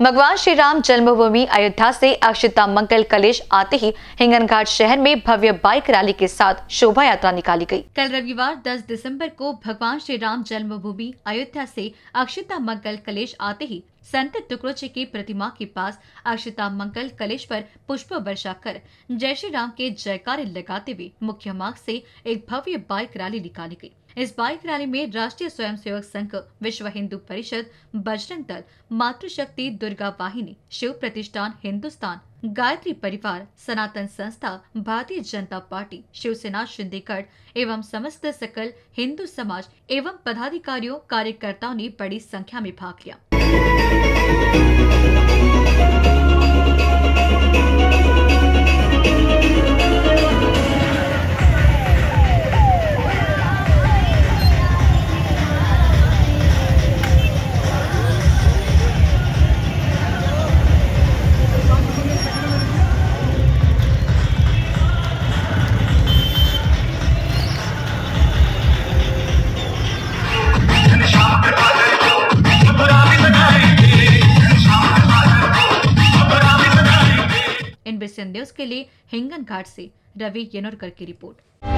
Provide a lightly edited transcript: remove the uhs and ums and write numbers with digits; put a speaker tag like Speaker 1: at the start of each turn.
Speaker 1: भगवान श्री राम जन्मभूमि अयोध्या से अक्षता मंगल कलश आते ही हिंगनघाट शहर में भव्य बाइक रैली के साथ शोभा यात्रा निकाली गई। कल रविवार 10 दिसंबर को भगवान श्री राम जन्मभूमि अयोध्या से अक्षता मंगल कलश आते ही संत टुकड़ों की प्रतिमा के पास अक्षता मंगल कलश पर पुष्प वर्षा कर जय श्री राम के जयकारे लगाते हुए मुख्य मार्ग से एक भव्य बाइक रैली निकाली गई। इस बाइक रैली में राष्ट्रीय स्वयंसेवक संघ, विश्व हिंदू परिषद, बजरंग दल, मातृशक्ति दुर्गा वाहिनी, शिव प्रतिष्ठान हिंदुस्तान, गायत्री परिवार, सनातन संस्था, भारतीय जनता पार्टी, शिवसेना शिंदेगढ़ एवं समस्त सकल हिंदू समाज एवं पदाधिकारियों कार्यकर्ताओं ने बड़ी संख्या में भाग लिया। NBC न्यूज के लिए हिंगनघाट से रवि येनोरकर की रिपोर्ट।